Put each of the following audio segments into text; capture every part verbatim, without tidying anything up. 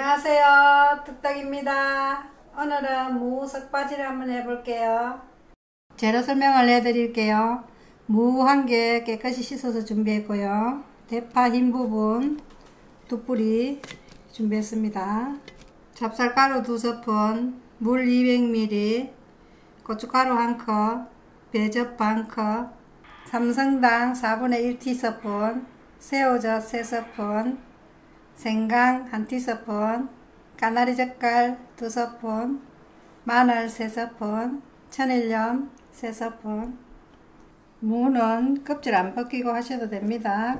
안녕하세요, 뚝딱입니다. 오늘은 무 석바지를 한번 해볼게요. 재료 설명을 해드릴게요. 무 한 개 깨끗이 씻어서 준비했고요. 대파 흰 부분 두 뿌리 준비했습니다. 찹쌀가루 두 스푼, 물 이백 밀리리터, 고춧가루 한 컵, 배즙 반 컵, 삼성당 사분의 일 티스푼, 새우젓 세 스푼, 생강 한 티스푼, 까나리 젓갈 두 스푼, 마늘 세 스푼, 천일염 세 스푼. 무는 껍질 안 벗기고 하셔도 됩니다.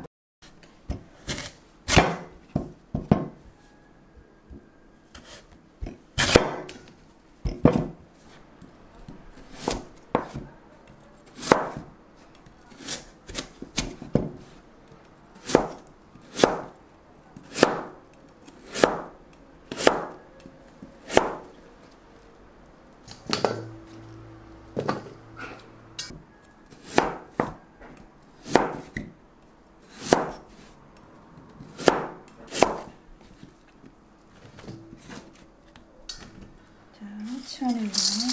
천일염,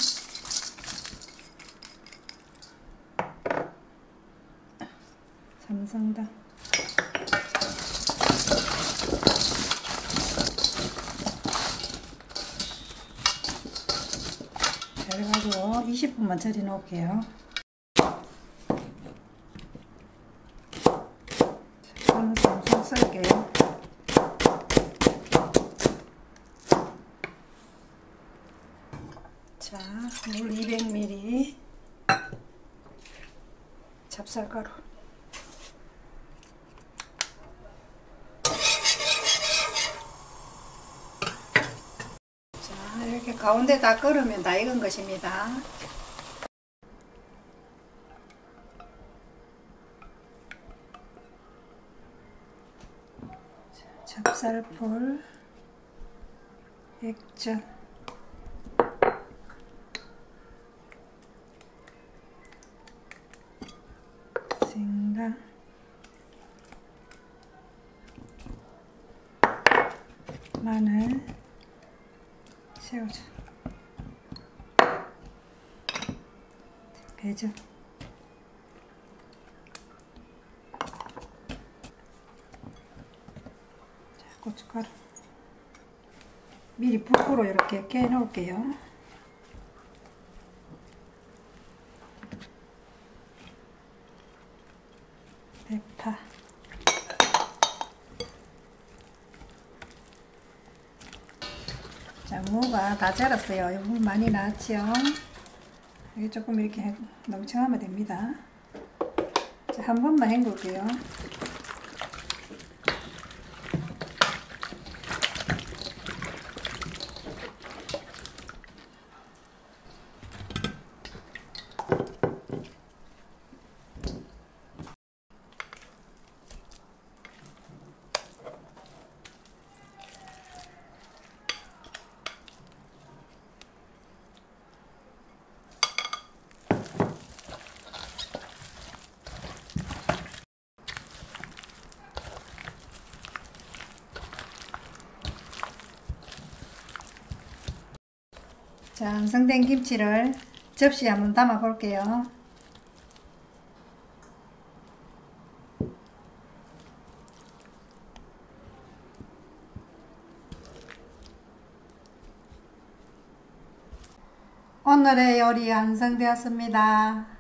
삼성당, 그래가지고 이십 분만 절여 놓을게요. 저는 좀 썰게요. 자, 물 이백 밀리리터, 찹쌀가루, 자, 이렇게 가운데 다 끓으면 다 익은 것입니다. 자, 찹쌀풀, 액젓, 생강, 마늘, 새우젓, 배즙, 고춧가루. 미리 붓고로 이렇게 깨 놓을게요. 대파, 자, 무가 다 절었어요. 물 많이 나왔죠? 이게 조금 이렇게 넘쳐나면 됩니다. 자, 한 번만 헹굴게요. 자, 완성된 김치를 접시에 한번 담아 볼게요. 오늘의 요리 완성되었습니다.